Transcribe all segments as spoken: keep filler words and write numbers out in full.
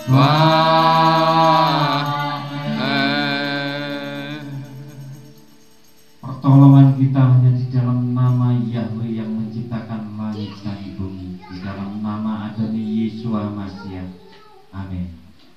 Pertolongan kita hanya di dalam nama Yahweh yang menciptakan langit dan bumi, di dalam nama Adonai Yeshua Mashiach. Amin.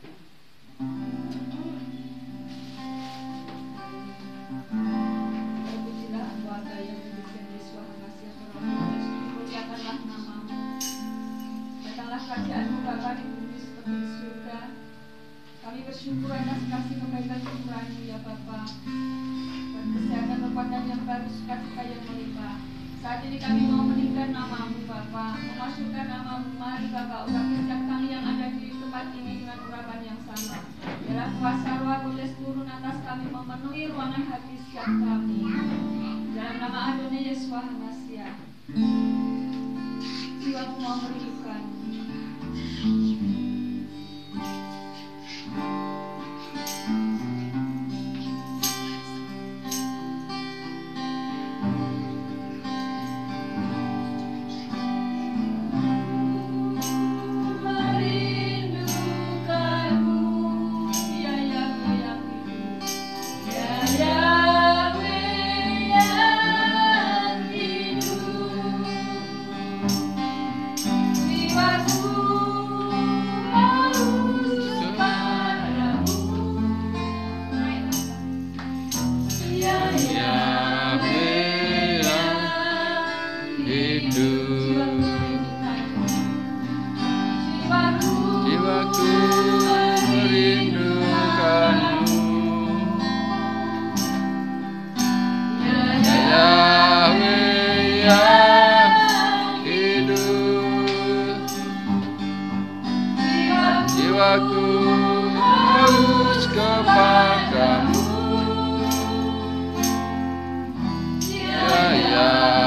Kerajaan-Mu Bapa di bumi seperti di surga. Kami bersyukur atas kasih kebaikan kemurahan-Mu ya Bapa, dan kesehatan kekuatan yang baru, sukacita yang melimpah. Saat ini kami mau meninggikan nama-Mu Bapa, memasukkan nama-Mu. Mari Bapa, urapi setiap kami yang ada di tempat ini dengan urapan yang sama. Biarlah kuasa Roh Kudus turun atas kami, memenuhi ruangan hati setiap kami. Dalam nama Adonai Yeshua Mashiach. Jiwaku mau merindukan. Jiwaku haus kepadamu, ya Yahweh.